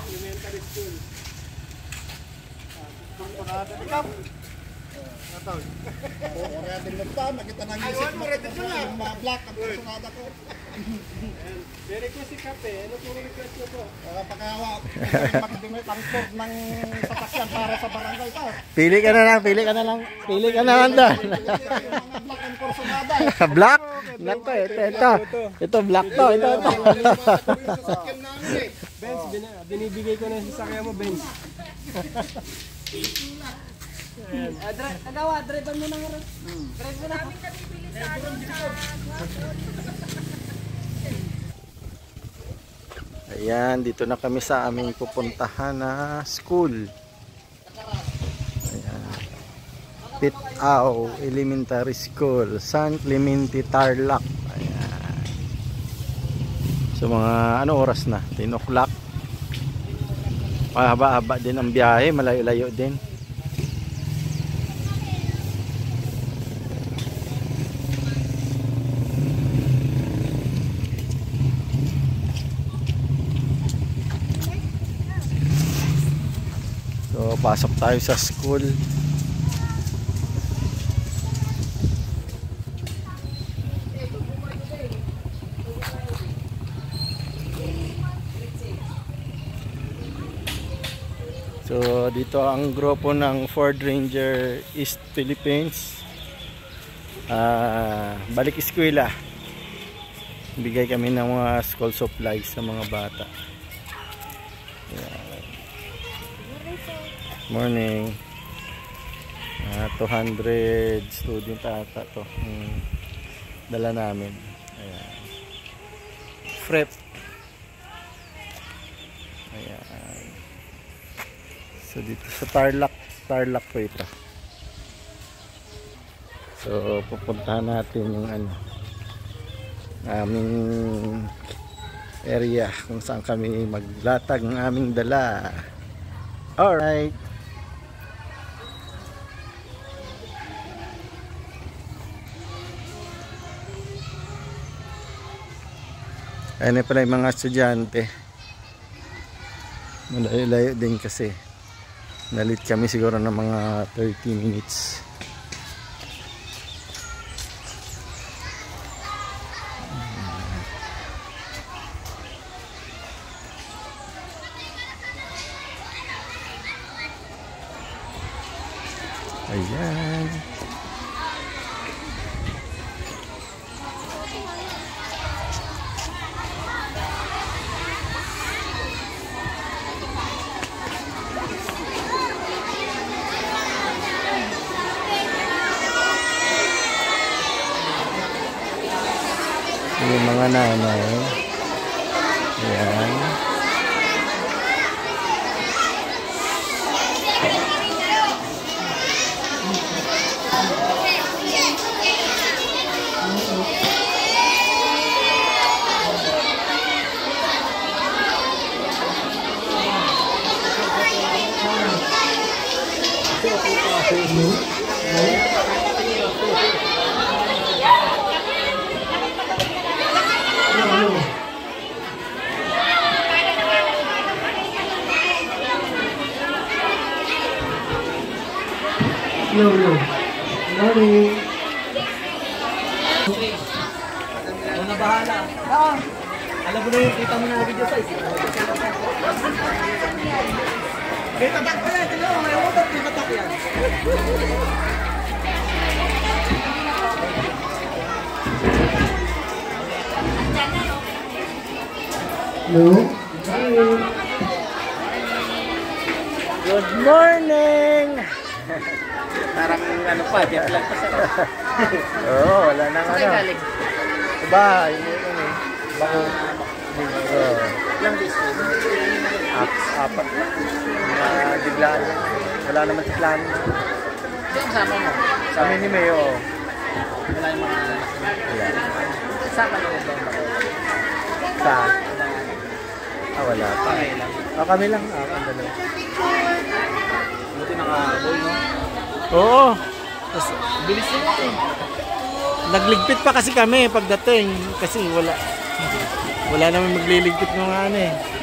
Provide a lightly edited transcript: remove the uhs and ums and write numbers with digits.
elementary school. Kursunada ni Kap. Nataw. Ora din pa nakita nang isip mo rin ito na mga black ang kursunada ko. May request si Kape. Ano po request niyo po? Pagkawa, makadumi transport ng sasakyan para sa barangay pa. Pili ka na lang, pili ka na lang. Pili ka na lang doon. Mga black ang kursunada. Black? Black to, ito. Ito, black to, ito. Benz, binibigay ko na yung sasakyan mo, Benz. Agawa, driver mo na nga rin. Drive mo na. Ayan, dito na kami sa aming pupuntahan na school. Ayan. Pitao Elementary School, San Clemente, Tarlac. Ayan. So mga ano oras na? 10 o'clock. Mahaba-haba din ang biyahe, malayo-layo din. So, pasok tayo sa school. So, dito ang grupo ng Ford Ranger East Philippines. Balik eskwela. Bigay kami ng mga school supplies sa mga bata. Ayan. Morning. 200 student ata to. Dala namin. Ayan. Prep. Ayan. So dito sa Tarlac po ito. So pupuntahan natin yung ano aming area kung saan kami maglatag ng aming dala. Alright. Ayan pala yung mga estudyante. Malayo-layo din kasi. Nalit kami siguro ng mga 30 minutes. Ayan. Yung mga nanay. Ayan. No. Morning. Una bahala. Alam mo na yung kita mo na video size. May tatak pa yan. Tignan mo, may utot yung tatak yan. No. Good morning. Parang ano pa, di alam pa sa Oo, wala nang ano. Diba, yun eh. Bako. Ilang days ko? Apat. Biglaan. Wala naman sa plano. Sino sama mo? Kami ni Mayo. Wala yung mga anak mo? Wala. Sama na mo ba? Sa? Wala pa. Pangay lang. Kami lang. Kami dalawa. Buti naka-boy, no? Oo. Tapos, bilis nila eh. Nagligpit pa kasi kami pagdating. Kasi wala naman magliligpit ng ano eh.